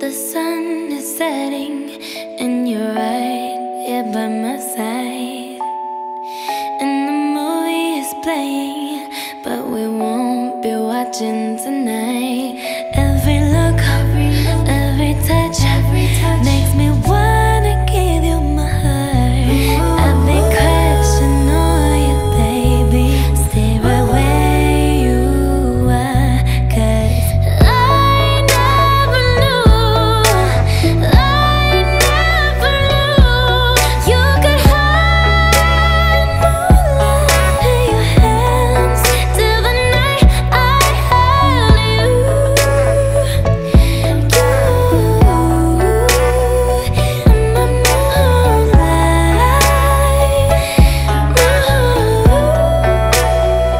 The sun is setting and you're right here by my side. And the movie is playing, but we won't be watching tonight. Every look, every touch makes me wanna give you my heart. I've been crushing on you, baby. Stay right where you are, 'cause I never knew you could hide moonlight in your hands till the night I held you.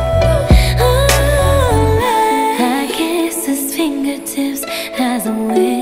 I kiss his fingertips as I wait.